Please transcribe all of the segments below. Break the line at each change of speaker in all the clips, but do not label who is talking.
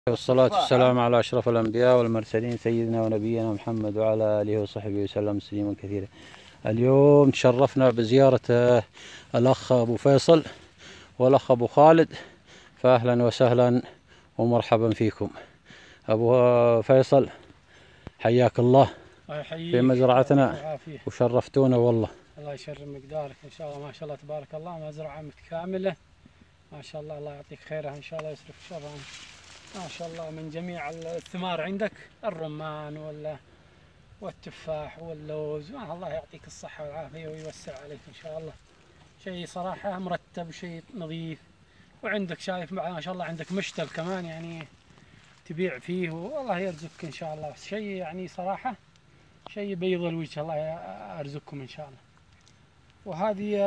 والصلاة والسلام على أشرف الأنبياء والمرسلين سيدنا ونبينا محمد وعلى آله وصحبه وسلم تسليما كثيرا. اليوم تشرفنا بزيارة الأخ أبو فيصل والأخ أبو خالد، فأهلا وسهلا ومرحبا فيكم. أبو فيصل حياك الله في مزرعتنا وشرفتونا والله.
الله يشرف مقدارك إن شاء الله. ما شاء الله تبارك الله، مزرعة متكاملة ما شاء الله. الله يعطيك خيرها إن شاء الله، يصرف شرها ما شاء الله. من جميع الثمار عندك، الرمان والتفاح واللوز، الله يعطيك الصحة والعافية ويوسع عليك إن شاء الله. شيء صراحة مرتب، شيء نظيف، وعندك شايف ما شاء الله عندك مشتل كمان يعني تبيع فيه، والله يرزقك إن شاء الله. شيء يعني صراحة شيء بيض الوجه، الله يرزقكم إن شاء الله. وهذه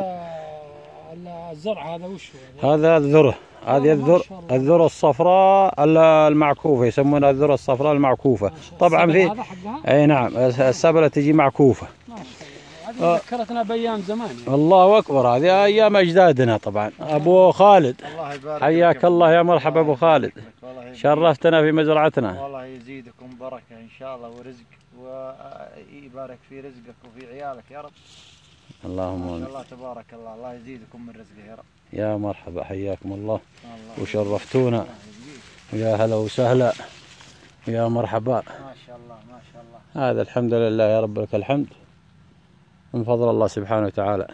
الزرع هذا وش هو؟
هذا الذرة، هذه الذرة الصفراء المعكوفة، يسمونها الذرة الصفراء المعكوفة. طبعا في اي نعم السبلة تجي معكوفة.
ما شاء الله، هذه ذكرتنا بايام زمان يعني.
الله اكبر، هذه ايام اجدادنا طبعا. ابو خالد حياك الله، يا مرحبا ابو خالد، شرفتنا في مزرعتنا.
والله يزيدكم بركة ان شاء الله ورزق، ويبارك في رزقك وفي عيالك يا رب.
اللهم
ما شاء الله تبارك الله، الله يزيدكم من رزقه يا رب.
يا مرحبا حياكم الله وشرفتونا، ويا هلا وسهلا، يا مرحبا.
ما شاء الله ما شاء الله.
هذا الحمد لله يا رب، لك الحمد من فضل الله سبحانه وتعالى.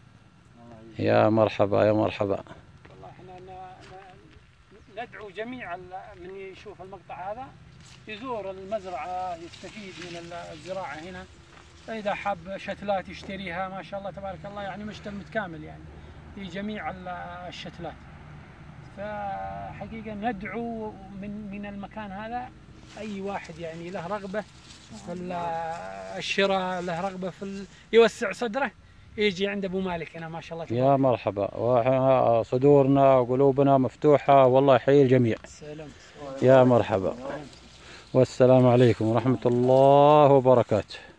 يا مرحبا يا مرحبا.
والله احنا ندعو جميع من يشوف المقطع هذا يزور المزرعة، يستفيد من الزراعة هنا. إذا حاب شتلات يشتريها ما شاء الله تبارك الله، يعني مشتل متكامل يعني في جميع الشتلات. فحقيقة ندعو من المكان هذا أي واحد يعني له رغبة في الشراء، له رغبة في يوسع صدره، يجي عند أبو مالك هنا ما شاء الله تبارك.
يا مرحبا، وصدورنا وقلوبنا مفتوحة والله يحيي الجميع. يا مرحبا، والسلام عليكم ورحمة الله وبركاته.